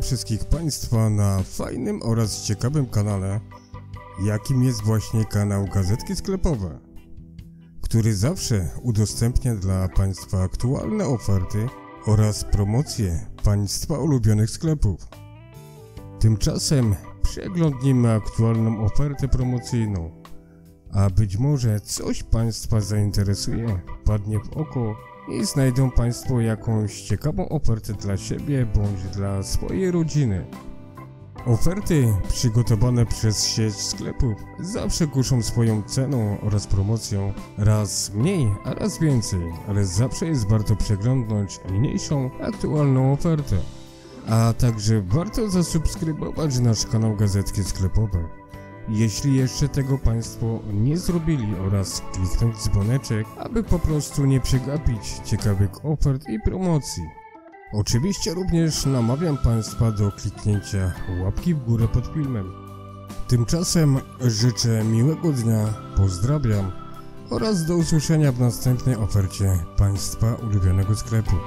wszystkich Państwa na fajnym oraz ciekawym kanale, jakim jest właśnie kanał Gazetki Sklepowe, który zawsze udostępnia dla Państwa aktualne oferty oraz promocje Państwa ulubionych sklepów. Tymczasem przeglądnijmy aktualną ofertę promocyjną, a być może coś Państwa zainteresuje, padnie w oko i znajdą Państwo jakąś ciekawą ofertę dla siebie bądź dla swojej rodziny. Oferty przygotowane przez sieć sklepów zawsze kuszą swoją ceną oraz promocją, raz mniej, a raz więcej, ale zawsze jest warto przeglądnąć mniejszą, aktualną ofertę. A także warto zasubskrybować nasz kanał Gazetki Sklepowe, jeśli jeszcze tego Państwo nie zrobili, oraz kliknąć dzwoneczek, aby po prostu nie przegapić ciekawych ofert i promocji. Oczywiście również namawiam Państwa do kliknięcia łapki w górę pod filmem. Tymczasem życzę miłego dnia, pozdrawiam oraz do usłyszenia w następnej ofercie Państwa ulubionego sklepu.